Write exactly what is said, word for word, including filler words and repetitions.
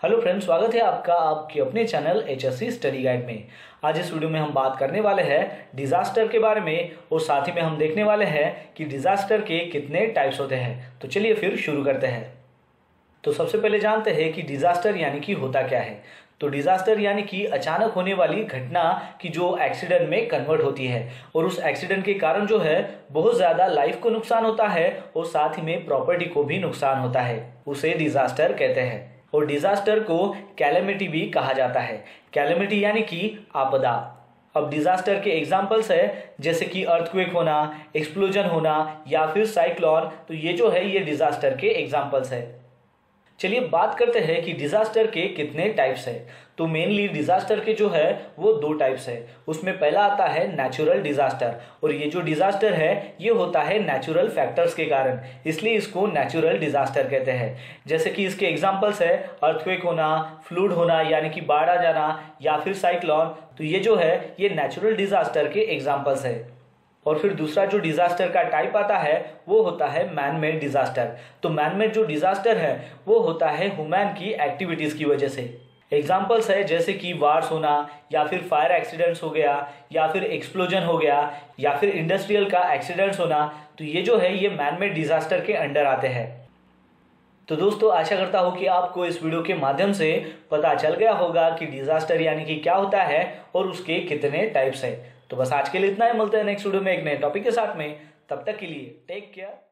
Hello friends, स्वागत है आपका आपके अपने चैनल एचएससी स्टडी गाइड में। आज इस वीडियो में हम बात करने वाले हैं डिजास्टर के बारे में और साथ ही में हम देखने वाले हैं कि डिजास्टर के कितने टाइप्स होते हैं। तो चलिए फिर शुरू करते हैं। तो सबसे पहले जानते हैं कि डिजास्टर यानी कि होता क्या है। तो डिजास्टर यानी कि अचानक होने वाली घटना की जो एक्सीडेंट में कन्वर्ट होती है और उस एक्सीडेंट के कारण जो है बहुत ज़्यादा लाइफ को नुकसान होता है और साथ ही में प्रॉपर्टी को भी नुकसान होता है, उसे डिजास्टर कहते हैं। और डिजास्टर को कैलेमिटी भी कहा जाता है। कैलेमिटी यानी कि आपदा। अब डिजास्टर के एग्जाम्पल्स है जैसे कि अर्थक्वेक होना, एक्सप्लोजन होना या फिर साइक्लोन। तो ये जो है ये डिजास्टर के एग्जाम्पल्स है। चलिए बात करते हैं कि डिजास्टर के कितने टाइप्स है। तो मेनली डिजास्टर के जो है वो दो टाइप्स है। उसमें पहला आता है नेचुरल डिजास्टर, और ये जो डिजास्टर है ये होता है नेचुरल फैक्टर्स के कारण, इसलिए इसको नेचुरल डिजास्टर कहते हैं। जैसे कि इसके एग्जांपल्स है अर्थक्वेक होना, फ्लूड होना यानी कि बाढ़ आ जाना या फिर साइक्लोन। तो ये जो है ये नेचुरल डिजास्टर के एग्जाम्पल्स है। और फिर दूसरा जो डिजास्टर का टाइप आता है वो होता है मैन मेड डिजास्टर। तो मैन मेड जो डिजास्टर है वो होता है ह्यूमन की एक्टिविटीज की वजह से। एग्जाम्पल्स है जैसे कि वार्स होना या फिर फायर एक्सीडेंट्स हो गया या फिर एक्सप्लोजन हो गया या फिर इंडस्ट्रियल का एक्सीडेंट्स होना। तो ये जो है ये मैन मेड डिजास्टर के अंडर आते हैं। तो दोस्तों आशा करता हूँ कि आपको इस वीडियो के माध्यम से पता चल गया होगा कि डिजास्टर यानी कि क्या होता है और उसके कितने टाइप्स है। तो बस आज के लिए इतना ही, मिलते हैं नेक्स्ट वीडियो में एक नए टॉपिक के साथ में। तब तक के लिए टेक केयर।